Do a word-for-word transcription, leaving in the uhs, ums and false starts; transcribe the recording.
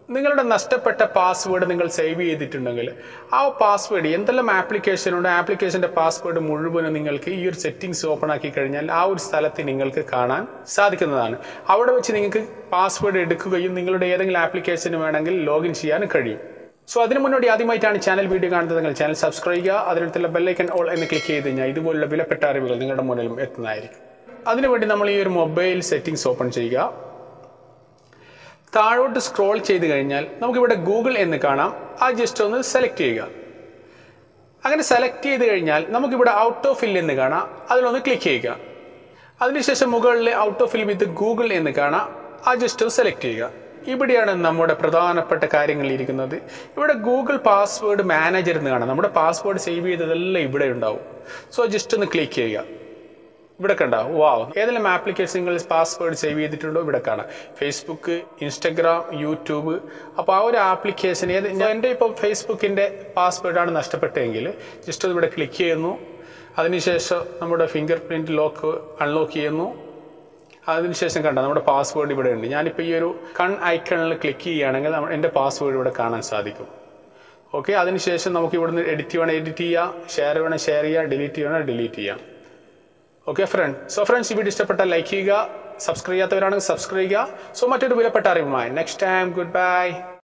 നിങ്ങളുടെ നഷ്ടപ്പെട്ട പാസ്വേഡ് നിങ്ങൾ സേവ് ചെയ്തിട്ടുണ്ടെങ്കിൽ ആ പാസ്വേഡ് എന്തെല്ലാം ആപ്ലിക്കേഷൻ ഉണ്ട് ആപ്ലിക്കേഷൻ്റെ പാസ്വേഡ് മുഴുവനും നിങ്ങൾക്ക് ഈ ഒരു സെറ്റിംഗ്സ് ഓപ്പൺ ആക്കി കഴിഞ്ഞാൽ ആ ഒരു സ്ഥലത്ത് നിങ്ങൾക്ക് കാണാൻ സാധിക്കുന്നതാണ്. അവിടെ വെച്ച് നിങ്ങൾക്ക് പാസ്വേഡ് എടുക്കുകയും നിങ്ങളുടെ ഏതെങ്കിലും ആപ്ലിക്കേഷന് വേണമെങ്കിൽ ലോഗിൻ ചെയ്യാനും കഴിയും. സോ അതിന് മുന്നോടി ആദ്യമായിട്ടാണ് ചാനൽ വീഡിയോ കാണുന്നതെങ്കിൽ ചാനൽ സബ്സ്ക്രൈബ് ചെയ്യുക. അതിനടുത്തുള്ള ബെല്ലൈക്കൻ ഓൾ എന്ന് ക്ലിക്ക് ചെയ്ത് കഴിഞ്ഞാൽ ഇതുപോലുള്ള വിലപ്പെട്ട അറിവുകൾ നിങ്ങളുടെ മുന്നിലും എത്തുന്നതായിരിക്കും. അതിനുവേണ്ടി നമ്മൾ ഈ ഒരു മൊബൈൽ സെറ്റിംഗ്സ് ഓപ്പൺ ചെയ്യുക. താഴോട്ട് സ്ക്രോൾ ചെയ്ത് കഴിഞ്ഞാൽ നമുക്കിവിടെ ഗൂഗിൾ എന്ന് കാണാം. ആ ജസ്റ്റ് ഒന്ന് സെലക്ട് ചെയ്യുക. അങ്ങനെ സെലക്ട് ചെയ്ത് കഴിഞ്ഞാൽ നമുക്കിവിടെ ഔട്ട് ഓഫ് ഫിൽ എന്ന് കാണാം. അതിലൊന്ന് ക്ലിക്ക് ചെയ്യുക. അതിനുശേഷം മുകളിൽ out of fill with Google എന്ന് കാണാം. ആ ജസ്റ്റ് ഒന്ന് സെലക്ട് ചെയ്യുക. ഇവിടെയാണ് നമ്മുടെ പ്രധാനപ്പെട്ട കാര്യങ്ങൾ ഇരിക്കുന്നത്. ഇവിടെ ഗൂഗിൾ പാസ്വേഡ് മാനേജർ എന്ന് കാണാം. നമ്മുടെ പാസ്വേഡ് സേവ് ചെയ്തതെല്ലാം ഇവിടെ ഉണ്ടാവും. സോ ജസ്റ്റ് ഒന്ന് ക്ലിക്ക് ചെയ്യുക. ഇവിടെ കണ്ടാവും. വാവ്, ഏതെല്ലാം ആപ്ലിക്കേഷൻ നിങ്ങൾ പാസ്വേഡ് സേവ് ചെയ്തിട്ടുണ്ടോ ഇവിടെ കാണാം. Facebook, Instagram, YouTube. അപ്പോൾ ആ ഒരു ആപ്ലിക്കേഷൻ ഏത് എൻ്റെ ഇപ്പോൾ ഫേസ്ബുക്കിൻ്റെ പാസ്വേഡാണ് നഷ്ടപ്പെട്ടതെങ്കിൽ ജസ്റ്റ് ഇവിടെ ക്ലിക്ക് ചെയ്യുന്നു. അതിനുശേഷം നമ്മുടെ ഫിംഗർ പ്രിൻറ്റ് ലോക്ക് അൺലോക്ക് ചെയ്യുന്നു. അതിനുശേഷം കണ്ട നമ്മുടെ പാസ്വേഡ് ഇവിടെ ഉണ്ട്. ഞാനിപ്പോൾ ഈ ഒരു കൺ ഐക്കണിൽ ക്ലിക്ക് ചെയ്യുകയാണെങ്കിൽ എൻ്റെ പാസ്വേഡ് ഇവിടെ കാണാൻ സാധിക്കും. ഓക്കെ, അതിനുശേഷം നമുക്ക് ഇവിടുന്ന് എഡിറ്റ് വേണം എഡിറ്റ് ചെയ്യാം, ഷെയർ വേണം ഷെയർ ചെയ്യാം, ഡിലീറ്റ് ചെയ്യണം ഡിലീറ്റ് ചെയ്യാം. Okay friend. സോ ഫ്രണ്ട്സ്, ഈ വീഡിയോ ഇഷ്ടപ്പെട്ടാൽ ലൈക്ക് ചെയ്യുക, സബ്സ്ക്രൈബ് ചെയ്യാത്തവരാണെങ്കിൽ സബ്സ്ക്രൈബ് ചെയ്യുക. സോ മറ്റൊരു വിലപ്പെട്ട അറിവുമായി നെക്സ്റ്റ് ടൈം. Good bye.